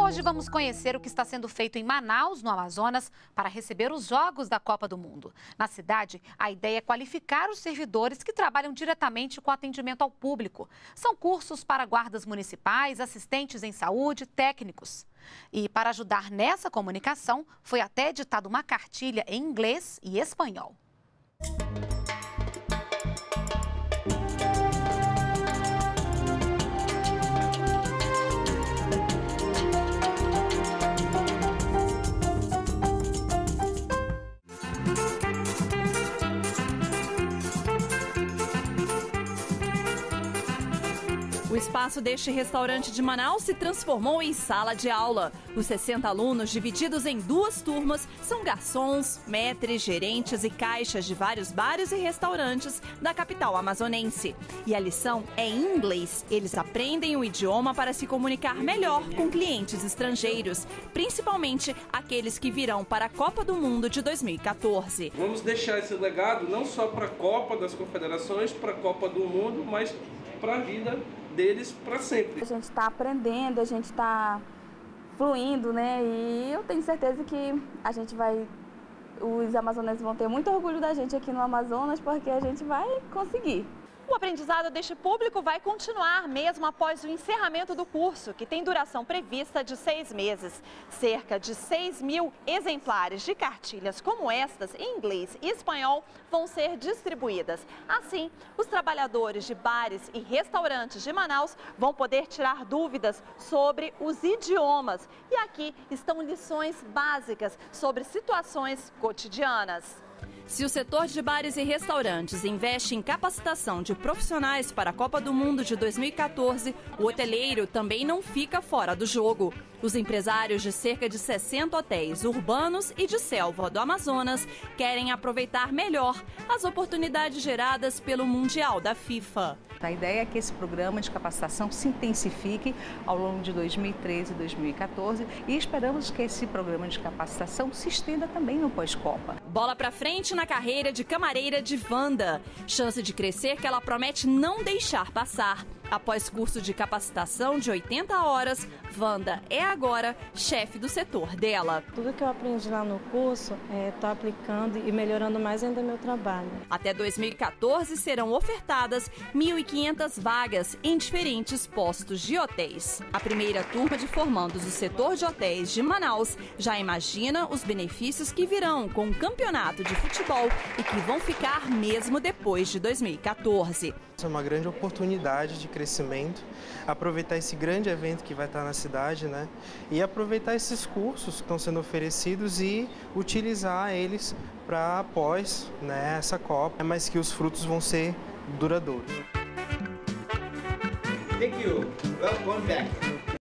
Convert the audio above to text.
Hoje vamos conhecer o que está sendo feito em Manaus, no Amazonas, para receber os Jogos da Copa do Mundo. Na cidade, a ideia é qualificar os servidores que trabalham diretamente com atendimento ao público. São cursos para guardas municipais, assistentes em saúde, técnicos. E para ajudar nessa comunicação, foi até editada uma cartilha em inglês e espanhol. O espaço deste restaurante de Manaus se transformou em sala de aula. Os 60 alunos, divididos em duas turmas, são garçons, maîtres, gerentes e caixas de vários bares e restaurantes da capital amazonense. E a lição é em inglês. Eles aprendem o idioma para se comunicar melhor com clientes estrangeiros, principalmente aqueles que virão para a Copa do Mundo de 2014. Vamos deixar esse legado não só para a Copa das Confederações, para a Copa do Mundo, mas para a vida deles para sempre. A gente está aprendendo, a gente está fluindo, né? E eu tenho certeza que os amazonenses vão ter muito orgulho da gente aqui no Amazonas, porque a gente vai conseguir. O aprendizado deste público vai continuar mesmo após o encerramento do curso, que tem duração prevista de 6 meses. Cerca de 6.000 exemplares de cartilhas como estas, em inglês e espanhol, vão ser distribuídas. Assim, os trabalhadores de bares e restaurantes de Manaus vão poder tirar dúvidas sobre os idiomas. E aqui estão lições básicas sobre situações cotidianas. Se o setor de bares e restaurantes investe em capacitação de profissionais para a Copa do Mundo de 2014, o hoteleiro também não fica fora do jogo. Os empresários de cerca de 60 hotéis urbanos e de selva do Amazonas querem aproveitar melhor as oportunidades geradas pelo Mundial da FIFA. A ideia é que esse programa de capacitação se intensifique ao longo de 2013 e 2014 e esperamos que esse programa de capacitação se estenda também no pós-Copa. Bola pra frente na carreira de camareira de Wanda. Chance de crescer que ela promete não deixar passar. Após curso de capacitação de 80 horas, Wanda é agora chefe do setor dela. Tudo que eu aprendi lá no curso, estou aplicando e melhorando mais ainda meu trabalho. Até 2014 serão ofertadas 1.500 vagas em diferentes postos de hotéis. A primeira turma de formandos do setor de hotéis de Manaus já imagina os benefícios que virão com o campeonato de futebol e que vão ficar mesmo depois de 2014. É uma grande oportunidade de crescimento, aproveitar esse grande evento que vai estar na cidade, né? E aproveitar esses cursos que estão sendo oferecidos e utilizar eles para após, né, essa Copa, mas que os frutos vão ser duradouros. Thank you. Welcome back.